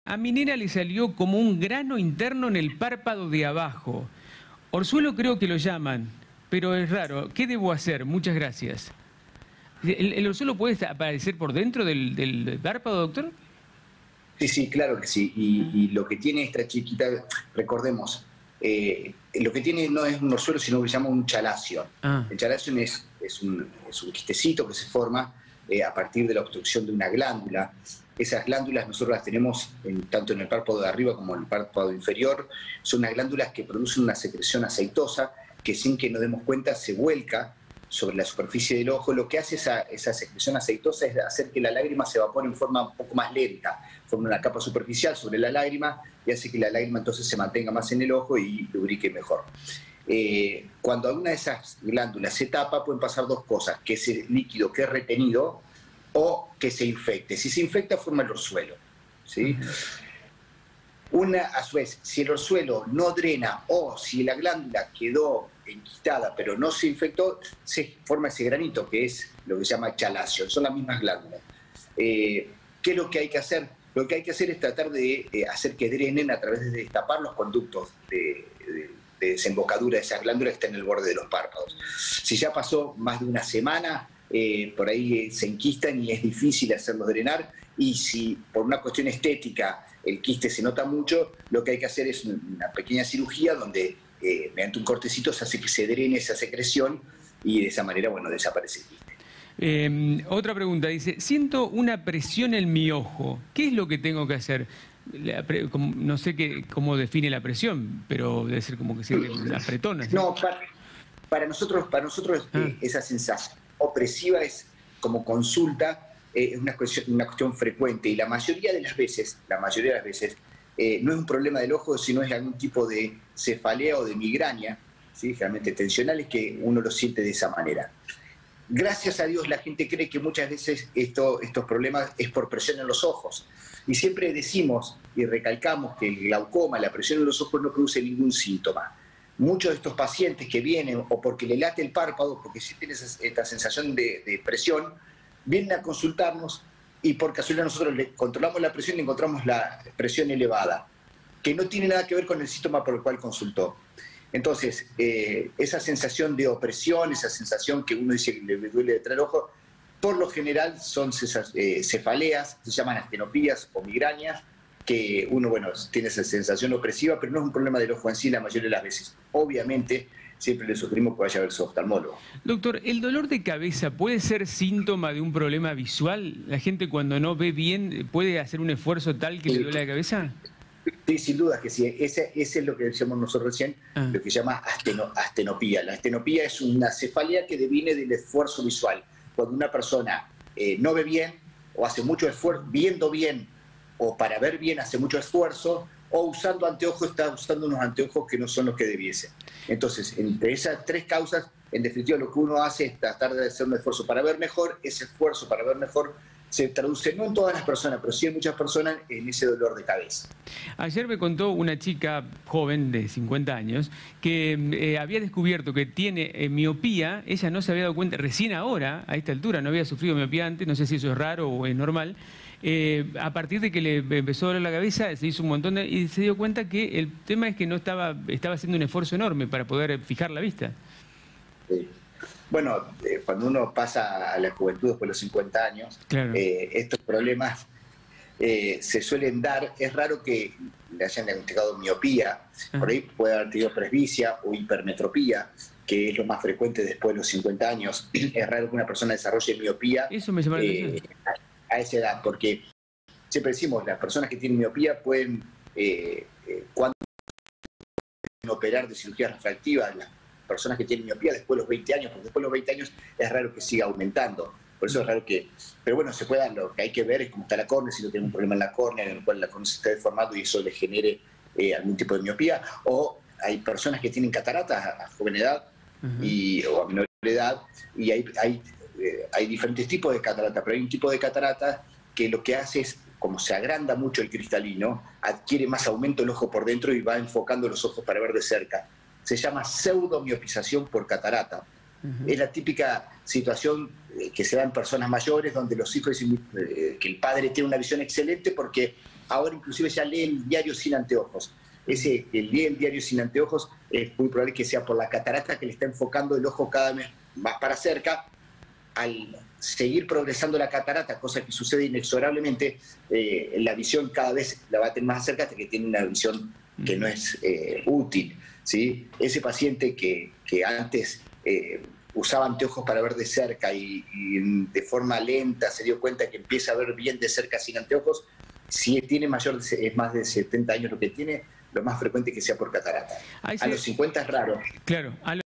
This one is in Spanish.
A mi nena le salió como un grano interno en el párpado de abajo. Orzuelo creo que lo llaman, pero es raro. ¿Qué debo hacer? Muchas gracias. ¿El orzuelo puede aparecer por dentro del párpado, doctor? Sí, sí, claro que sí. Y lo que tiene esta chiquita, recordemos, lo que tiene no es un orzuelo, sino que se llama un chalación. Ah, El chalación es un quistecito que se forma a partir de la obstrucción de una glándula. Esas glándulas nosotros las tenemos tanto en el párpado de arriba como en el párpado inferior. Son unas glándulas que producen una secreción aceitosa que sin que nos demos cuenta se vuelca sobre la superficie del ojo. Lo que hace esa secreción aceitosa es hacer que la lágrima se evapore en forma un poco más lenta, forma una capa superficial sobre la lágrima y hace que la lágrima entonces se mantenga más en el ojo y lubrique mejor. Cuando alguna de esas glándulas se tapa pueden pasar dos cosas: que ese líquido quede retenido o que se infecte. Si se infecta forma el orzuelo, ¿sí? A su vez, si el orzuelo no drena o si la glándula quedó enquistada pero no se infectó, se forma ese granito que es lo que se llama chalación. Son las mismas glándulas. ¿Qué es lo que hay que hacer? Lo que hay que hacer es tratar de hacer que drenen a través de destapar los conductos de desembocadura de esas glándulas que están en el borde de los párpados. Si ya pasó más de una semana, por ahí se enquistan y es difícil hacerlos drenar, y si por una cuestión estética el quiste se nota mucho, lo que hay que hacer es una pequeña cirugía donde mediante un cortecito se hace que se drene esa secreción y de esa manera, bueno, desaparece el quiste. Otra pregunta, dice, siento una presión en mi ojo. ¿Qué es lo que tengo que hacer? No sé cómo define la presión, pero debe ser como que siente un apretón. ¿Sí? No, para nosotros esa sensación opresiva es como consulta, es una cuestión frecuente, y la mayoría de las veces no es un problema del ojo, sino es algún tipo de cefalea o de migraña, ¿sí? Generalmente tensionales, que uno lo siente de esa manera. Gracias a Dios la gente cree que muchas veces estos problemas es por presión en los ojos. Y siempre decimos y recalcamos que el glaucoma, la presión en los ojos, no produce ningún síntoma. Muchos de estos pacientes que vienen o porque le late el párpado, porque sí tienen esta sensación de presión, vienen a consultarnos y por casualidad nosotros le controlamos la presión y encontramos la presión elevada, que no tiene nada que ver con el síntoma por el cual consultó. Entonces, esa sensación de opresión, esa sensación que uno dice que le duele detrás del ojo, por lo general son cefaleas, se llaman astenopías o migrañas, que uno, bueno, tiene esa sensación opresiva, pero no es un problema del ojo en sí la mayoría de las veces. Obviamente, siempre le sugerimos que vaya a ver su oftalmólogo. Doctor, ¿el dolor de cabeza puede ser síntoma de un problema visual? ¿La gente cuando no ve bien puede hacer un esfuerzo tal que le duele la cabeza? Sí, sin duda que sí. Ese es lo que decíamos nosotros recién, lo que se llama astenopía. La astenopía es una cefalea que deviene del esfuerzo visual. Cuando una persona no ve bien o hace mucho esfuerzo, viendo bien o para ver bien hace mucho esfuerzo, o usando anteojos, está usando unos anteojos que no son los que debiese. Entonces, entre esas tres causas, en definitiva lo que uno hace es tratar de hacer un esfuerzo para ver mejor. Ese esfuerzo para ver mejor se traduce, no en todas las personas, pero sí en muchas personas, en ese dolor de cabeza. Ayer me contó una chica joven de 50 años que había descubierto que tiene miopía. Ella no se había dado cuenta, recién ahora, a esta altura, no había sufrido miopía antes, no sé si eso es raro o es normal. A partir de que le empezó a doler la cabeza, se hizo un montón y se dio cuenta que el tema es que no estaba haciendo un esfuerzo enorme para poder fijar la vista. Sí. Bueno, cuando uno pasa a la juventud después de los 50 años, claro, estos problemas se suelen dar. Es raro que le hayan diagnosticado miopía, por ahí puede haber tenido presbicia o hipermetropía, que es lo más frecuente después de los 50 años. Es raro que una persona desarrolle miopía. Eso me llama la atención. A esa edad, porque siempre decimos, las personas que tienen miopía pueden, cuando operar de cirugía refractiva, las personas que tienen miopía después de los 20 años, porque después de los 20 años es raro que siga aumentando. Por eso es raro que... Pero bueno, se puede, lo que hay que ver es cómo está la córnea, si no tiene un problema en la córnea, en el cual la córnea se está deformando y eso le genere algún tipo de miopía. O hay personas que tienen cataratas a joven edad o a menor edad, y hay diferentes tipos de cataratas, pero hay un tipo de catarata que lo que hace es, como se agranda mucho el cristalino, adquiere más aumento el ojo por dentro y va enfocando los ojos para ver de cerca. Se llama pseudomiopización por catarata. Es la típica situación que se da en personas mayores donde los hijos dicen que el padre tiene una visión excelente porque ahora inclusive ya lee el diario sin anteojos. Ese que lee el diario sin anteojos es muy probable que sea por la catarata que le está enfocando el ojo cada vez más para cerca. Al seguir progresando la catarata, cosa que sucede inexorablemente, la visión cada vez la va a tener más cerca hasta que tiene una visión que no es útil, ¿sí? Ese paciente que antes usaba anteojos para ver de cerca y de forma lenta se dio cuenta que empieza a ver bien de cerca sin anteojos, si tiene es más de 70 años lo que tiene, lo más frecuente es que sea por catarata. A los 50 es raro. Claro.